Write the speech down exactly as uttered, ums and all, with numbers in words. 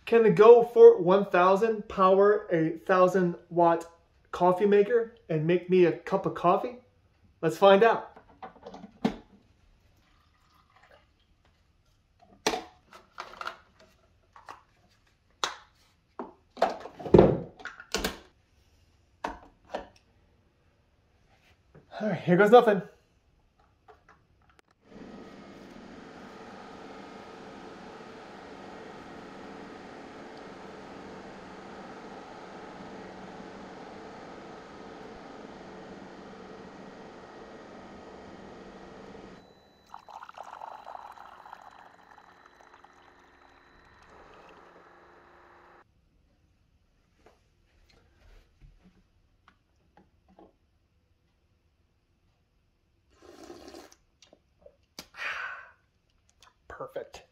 Can the GoFort one thousand power a one thousand watt coffee maker and make me a cup of coffee? Let's find out. All right, here goes nothing. Perfect.